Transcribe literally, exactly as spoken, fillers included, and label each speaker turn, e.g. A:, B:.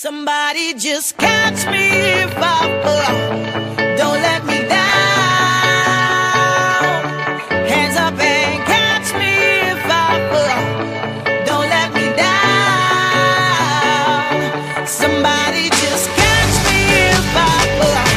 A: Somebody just catch me if I fall. Don't let me down. Hands up and catch me if I fall. Don't let me down. Somebody just catch me if I fall.